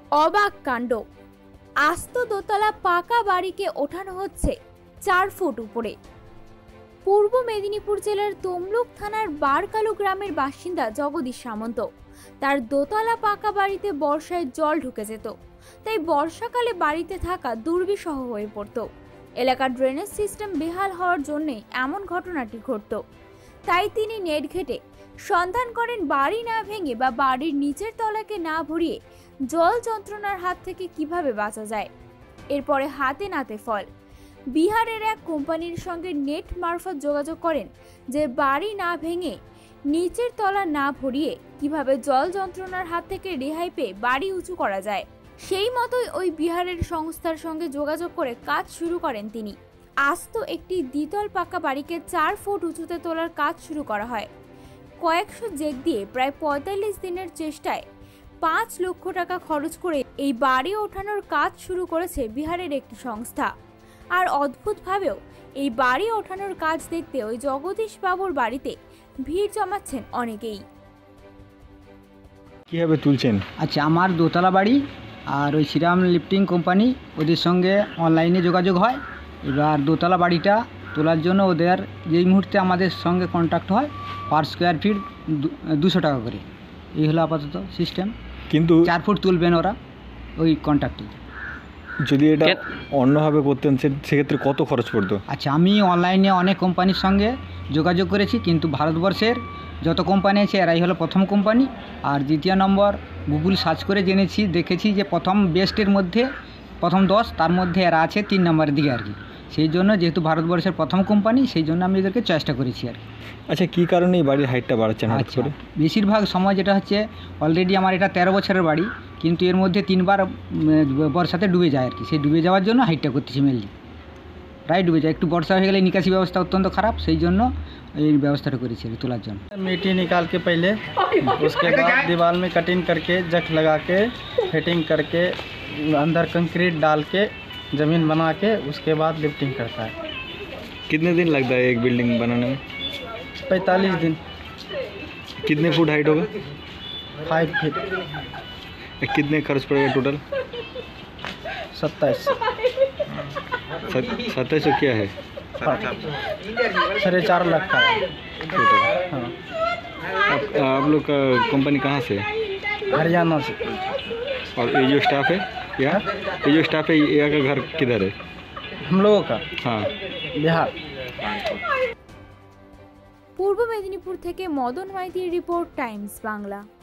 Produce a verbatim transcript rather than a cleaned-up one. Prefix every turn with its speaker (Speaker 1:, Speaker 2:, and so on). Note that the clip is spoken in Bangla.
Speaker 1: অবাক কাণ্ড, আস্ত দোতলা পাকা বাড়িকে ওঠানো হচ্ছে চার ফুট উপরে। পূর্ব মেদিনীপুর জেলার তমলুক থানার বারকালু গ্রামের বাসিন্দা জগদীশ সামন্ত। তার দোতলা পাকা বাড়িতে বর্ষায় জল ঢুকে যেত, তাই বর্ষাকালে বাড়িতে থাকা দুর্বিষহ হয়ে পড়ত। এলাকার ড্রেনেজ সিস্টেম বেহাল হওয়ার জন্যে এমন ঘটনাটি ঘটত। তাই তিনি নেট ঘেটে সন্ধান করেন বাড়ি না ভেঙে বা বাড়ির নিচের তলাকে না ভরিয়ে জল যন্ত্রণার হাত থেকে কিভাবে বাঁচা যায়। এরপরে হাতে নাতে ফল, বিহারের এক কোম্পানির সঙ্গে নেট মারফত যোগাযোগ করেন যে বাড়ি না ভেঙে নিচের তলা না ভরিয়ে কিভাবে জল যন্ত্রণার হাত থেকে রেহাই পেয়ে বাড়ি উঁচু করা যায়। সেই মতোই ওই বিহারের সংস্থার সঙ্গে যোগাযোগ করে কাজ শুরু করেন তিনি। আস্ত একটি দ্বিতল পাকা বাড়িকে চার ফুট উঁচুতে তোলার কাজ শুরু করা হয়। কয়েকশো জেক দিয়ে প্রায় পঁয়তাল্লিশ দিনের চেষ্টায় পাঁচ লক্ষ টাকা খরচ করে এই বাড়ি ওঠানোর কাজ শুরু করেছে বিহারের একটি সংস্থা। আর অদ্ভুতভাবেও এই বাড়ি ওঠানোর কাজ দেখতে ওই জগদীশ বাবুর বাড়িতে ভিড় জমাচ্ছেন অনেকেই।
Speaker 2: কীভাবে তুলছেন?
Speaker 3: আচ্ছা, আমার দোতলা বাড়ি, আর ওই শ্রীরাম লিফটিং কোম্পানি, ওদের সঙ্গে অনলাইনে যোগাযোগ হয়। এবার দোতলা বাড়িটা তোলার জন্য ওদের যেই মুহূর্তে আমাদের সঙ্গে কন্ট্যাক্ট হয়, পার স্কোয়ার ফিট দুশো টাকা করে। এই হলো আপাতত সিস্টেম।
Speaker 2: কিন্তু
Speaker 3: চার ফুট তুলবেন ওরা ওই কন্ট্যাক্টে।
Speaker 2: যদি এটা অন্যভাবে করতেন সেক্ষেত্রে কত খরচ পড়তো?
Speaker 3: আচ্ছা, আমি অনলাইনে অনেক কোম্পানির সঙ্গে যোগাযোগ করেছি, কিন্তু ভারতবর্ষের যত কোম্পানি আছে এরাই হলো প্রথম কোম্পানি। আর দ্বিতীয় নম্বর, গুগল সার্চ করে জেনেছি, দেখেছি যে প্রথম বেস্টের মধ্যে প্রথম দশ, তার মধ্যে এরা আছে তিন নম্বরের দিকে আর কি। সেই জন্য যেহেতু ভারতবর্ষের প্রথম কোম্পানি, সেই জন্য আমি এদেরকে চয়েসটা করেছি আর কি।
Speaker 2: আচ্ছা, কী কারণে এই বাড়ির হাইটটা বাড়াচ্ছেন?
Speaker 3: আচ্ছা, বেশিরভাগ সময় যেটা হচ্ছে, অলরেডি আমার এটা তেরো বছরের বাড়ি, কিন্তু এর মধ্যে তিনবার বর্ষাতে ডুবে যায় আর কি। সেই ডুবে যাওয়ার জন্য হাইটটা করতেছি মেনলি, প্রায় ডুবে যায়। একটু বর্ষা হয়ে গেলে নিকাশি ব্যবস্থা অত্যন্ত খারাপ, সেই জন্য এই ব্যবস্থাটা করেছি আর তোলার জন্য।
Speaker 4: मिट्टी निकाल के पहले उसके बाद दीवार में कटिंग करके जक लगा के फिटिंग करके अंदर कंक्रीट डाल के ज़मीन बना के उसके बाद लिफ्टिंग करता है।
Speaker 2: कितने दिन लगता है एक बिल्डिंग बनाने में?
Speaker 4: पैंतालीस दिन।
Speaker 2: कितने फुट हाइट होगा?
Speaker 4: Five feet.
Speaker 2: कितने खर्च पड़ेगा टोटल?
Speaker 4: सत्ताईस।
Speaker 2: सत्ताईस सौ क्या है?
Speaker 4: साढ़े चार लाख का है। हाँ।
Speaker 2: आप, आप लोग का कंपनी कहाँ से?
Speaker 4: हरियाणा से।
Speaker 2: और ये जो स्टाफ है यहाँ, ये जो स्टाफ है यहाँ का घर किधर है?
Speaker 4: हम लोगों का?
Speaker 2: हाँ,
Speaker 4: बिहार।
Speaker 1: পূর্ব মেদিনীপুর থেকে মদন মাইতির রিপোর্ট, টাইমস বাংলা।